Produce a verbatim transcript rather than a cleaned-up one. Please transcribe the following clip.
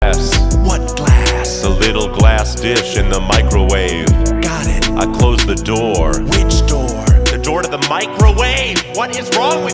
What glass? The little glass dish in the microwave. Got it. I closed the door. Which door? The door to the microwave! What is wrong with